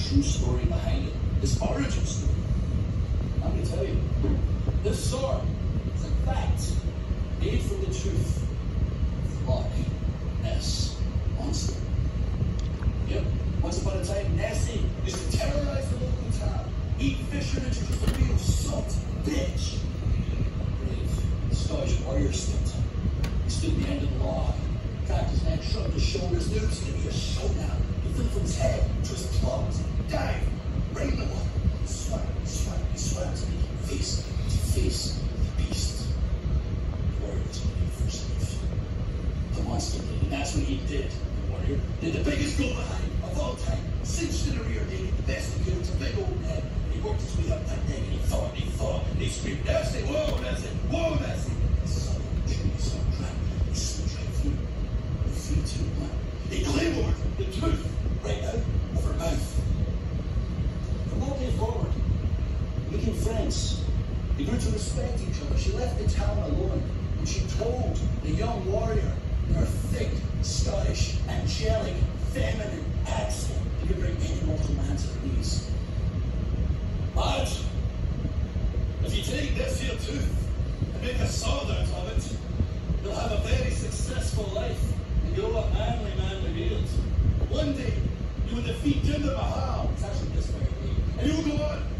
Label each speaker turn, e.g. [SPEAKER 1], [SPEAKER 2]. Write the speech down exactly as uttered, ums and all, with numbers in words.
[SPEAKER 1] true story behind it, its origin story. Let me tell you, this sword is in fact made from the truth of Loch Ness Monster. Yep, once upon a time, Nessie used to terrorize the local town, eat fishermen, she was a real salt bitch. Brave Scottish warrior stood. He stood at the end of the law, cracked his neck, shrugged his shoulders, knew it was going to be a showdown. He flew from his head to his claws, dived right in the water, swam, swam, he swam to meet face to face with the beast. The warrior was going to be first life. The monster did, and that's what he did. The warrior did the biggest go behind of all time, cinched in the rear naked, the best he could. It's a big old head. He worked his way up that thing, and he thought, and he thought, and he screamed, Nessie, whoa, Nessie, whoa, Nessie. Son of a tree, son of a crap. He slipped right through. Three, two, one. He claymored the tooth right out of her mouth. From that day forward, they became friends. They grew to respect each other. She left the town alone, and she told the young warrior in her thick, Scottish, angelic, feminine accent that could bring any mortal man to her knees. Lad, if you take this here tooth and make a sword out of it, you'll have a very successful life and grow a manly, manly beard. One day, you will defeat Jinder Mahal, it's actually this way, and you will go on